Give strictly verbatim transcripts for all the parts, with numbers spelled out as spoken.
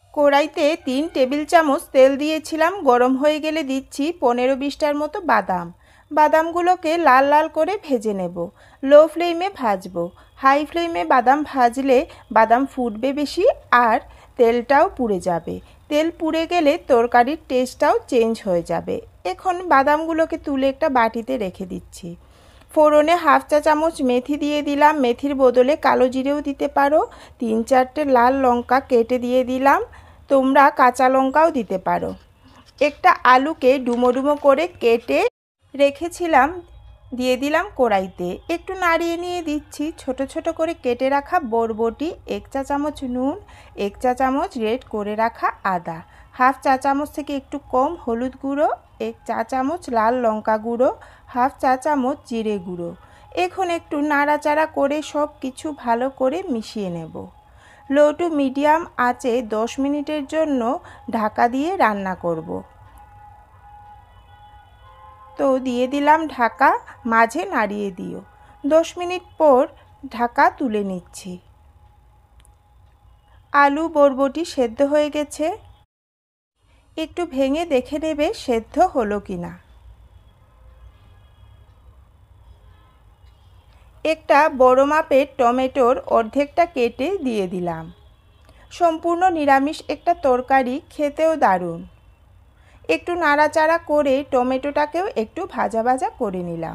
কড়াইতে তিন টেবিল চামচ তেল দিয়েছিলাম। গরম হয়ে গেলে দিচ্ছি পনেরো বিশটার মতো বাদাম। বাদামগুলোকে লাল লাল করে ভেজে নেব। লো ফ্লেমে ভাজবো। হাই ফ্লেমে বাদাম ভাজলে বাদাম ফুটবে বেশি আর তেলটাও পুড়ে যাবে। তেল পুড়ে গেলে তরকারির টেস্টটাও চেঞ্জ হয়ে যাবে। এখন বাদামগুলোকে তুলে একটা বাটিতে রেখে দিচ্ছি। ফোড়নে হাফ চা চামচ মেথি দিয়ে দিলাম। মেথির বদলে কালো জিরেও দিতে পারো। তিন চারটে লাল লঙ্কা কেটে দিয়ে দিলাম। তোমরা কাঁচা লঙ্কাও দিতে পারো। একটা আলুকে ডুমো ডুমো করে কেটে রেখেছিলাম, দিয়ে দিলাম কড়াইতে। একটু নাড়িয়ে নিয়ে দিচ্ছি ছোট ছোট করে কেটে রাখা বরবটি, এক চা চামচ নুন, এক চা চামচ রেড করে রাখা আদা, হাফ চা চামচ থেকে একটু কম হলুদ গুঁড়ো, এক চা চামচ লাল লঙ্কা গুঁড়ো, হাফ চা চামচ জিরে গুঁড়ো। এখন একটু নাড়াচাড়া করে সব কিছু ভালো করে মিশিয়ে নেব। লো টু মিডিয়াম আঁচে দশ মিনিটের জন্য ঢাকা দিয়ে রান্না করব। তো দিয়ে দিলাম ঢাকা, মাঝে নাড়িয়ে দিও। দশ মিনিট পর ঢাকা তুলে নিচ্ছি। আলু বরবটি সেদ্ধ হয়ে গেছে। একটু ভেঙে দেখে নেবে সেদ্ধ হলো কিনা। একটা বড় মাপের টমেটোর অর্ধেকটা কেটে দিয়ে দিলাম। সম্পূর্ণ নিরামিষ একটা তরকারি, খেতেও দারুণ। একটু নাড়াচাড়া করে টমেটোটাকেও একটু ভাজা ভাজা করে নিলাম।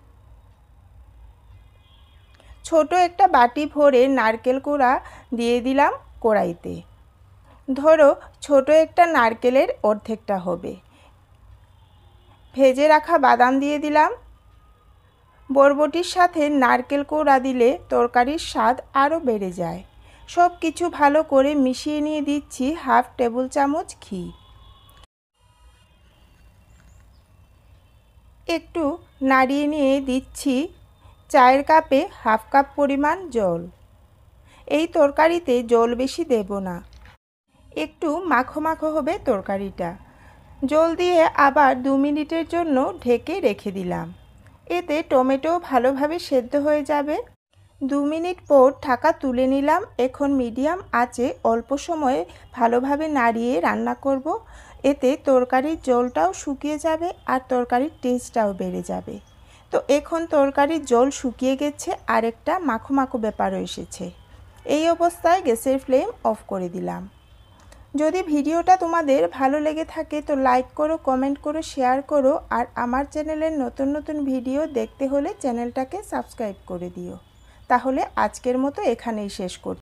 ছোট একটা বাটি ভরে নারকেল কোড়া দিয়ে দিলাম কড়াইতে। ধরো ছোট একটা নারকেলের অর্ধেকটা হবে। ভেজে রাখা বাদাম দিয়ে দিলাম। বরবটির সাথে নারকেল কোড়া দিলে তরকারির স্বাদ আরও বেড়ে যায়। সব কিছু ভালো করে মিশিয়ে নিয়ে দিচ্ছি হাফ টেবিল চামচ ঘি। একটু নাড়িয়ে নিয়ে দিচ্ছি চায়ের কাপে হাফ কাপ পরিমাণ জল। এই তরকারিতে জল বেশি দেব না, একটু মাখো মাখো হবে তরকারিটা। জল দিয়ে আবার দু মিনিটের জন্য ঢেকে রেখে দিলাম। এতে টমেটো ভালোভাবে সেদ্ধ হয়ে যাবে। দু মিনিট পর ঢাকা তুলে নিলাম। এখন মিডিয়াম আঁচে অল্প সময়ে ভালোভাবে নাড়িয়ে রান্না করব। এতে তরকারির জলটাও শুকিয়ে যাবে আর তরকারির টেস্টটাও বেড়ে যাবে। তো এখন তরকারির জল শুকিয়ে গেছে, আর একটা মাখো মাখো ব্যাপারও এসেছে। এই অবস্থায় গ্যাসের ফ্লেম অফ করে দিলাম। যদি ভিডিওটা তোমাদের ভালো লেগে থাকে তো লাইক করো, কমেন্ট করো, শেয়ার করো। আর আমার চ্যানেলের নতুন নতুন ভিডিও দেখতে হলে চ্যানেলটাকে সাবস্ক্রাইব করে দিও। তাহলে আজকের মতো এখানেই শেষ করছি।